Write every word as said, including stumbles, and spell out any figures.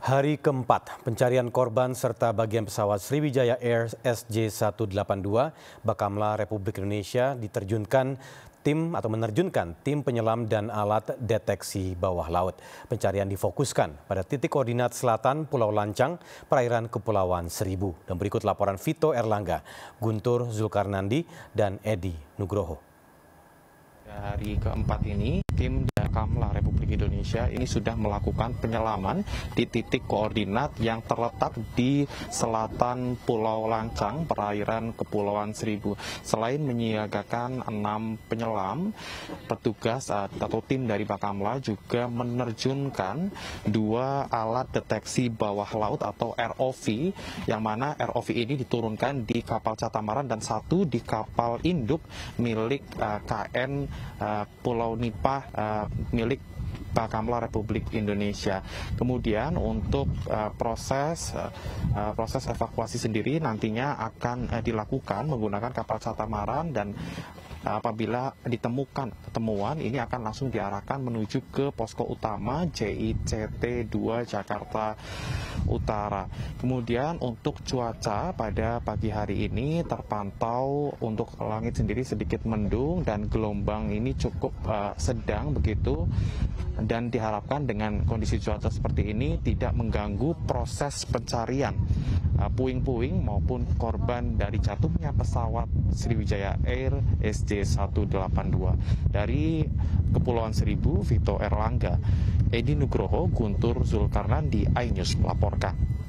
Hari keempat pencarian korban serta bagian pesawat Sriwijaya Air S J seratus delapan puluh dua Bakamla Republik Indonesia diterjunkan tim atau menerjunkan tim penyelam dan alat deteksi bawah laut. Pencarian difokuskan pada titik koordinat selatan Pulau Lancang, perairan Kepulauan Seribu. Dan berikut laporan Vito Erlangga, Guntur Zulkarnandi, dan Edi Nugroho. Hari keempat ini, tim Bakamla Republik Indonesia ini sudah melakukan penyelaman di titik koordinat yang terletak di selatan Pulau Lancang, perairan Kepulauan Seribu. Selain menyiagakan enam penyelam, petugas atau tim dari Bakamla juga menerjunkan dua alat deteksi bawah laut atau R O V, yang mana R O V ini diturunkan di kapal catamaran dan satu di kapal induk milik uh, K N uh, Pulau Nipah uh, milik Bakamla Republik Indonesia. Kemudian untuk uh, proses uh, proses evakuasi sendiri nantinya akan uh, dilakukan menggunakan kapal catamaran, dan apabila ditemukan temuan ini akan langsung diarahkan menuju ke posko utama J I C T dua Jakarta Utara. Kemudian untuk cuaca pada pagi hari ini terpantau untuk langit sendiri sedikit mendung dan gelombang ini cukup uh, sedang begitu, dan diharapkan dengan kondisi cuaca seperti ini tidak mengganggu proses pencarian puing-puing maupun korban dari jatuhnya pesawat Sriwijaya Air S J seratus delapan puluh dua. Dari Kepulauan Seribu, Vito Erlangga, Edi Nugroho, Guntur Zulkarnandi, iNews melaporkan.